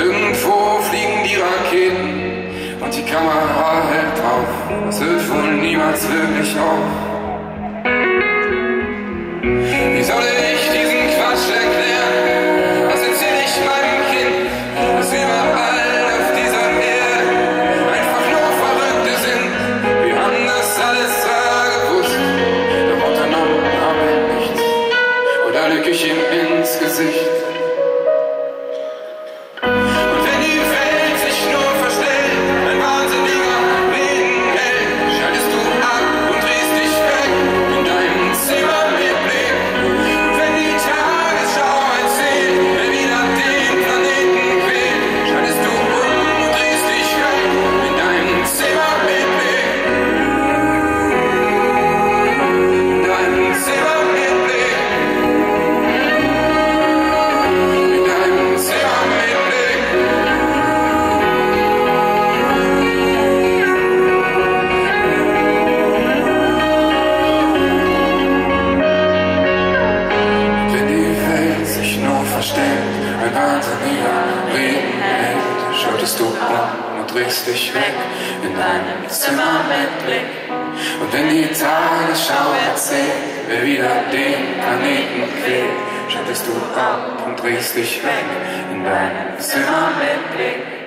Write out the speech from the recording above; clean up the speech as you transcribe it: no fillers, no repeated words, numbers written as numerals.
Irgendwo fliegen die Raketen und die Kamera hält drauf. Das hört wohl niemals wirklich auf. Wie soll ich diesen Quatsch erklären? Was erzähl ich meinem Kind, dass überall auf dieser Erde einfach nur Verrückte sind? Wir haben das alles zwar gewusst, doch unternommen haben wir nichts. Oder lüg ich ihm ins Gesicht? Ein wahnsinniger Regen hält, schaltest du um und drehst dich weg in deinem Zimmer mit Blick. Und wenn die Tagesschau erzählt, wer wieder den Planeten quält, schaltest du ab und drehst dich weg in deinem Zimmer mit Blick.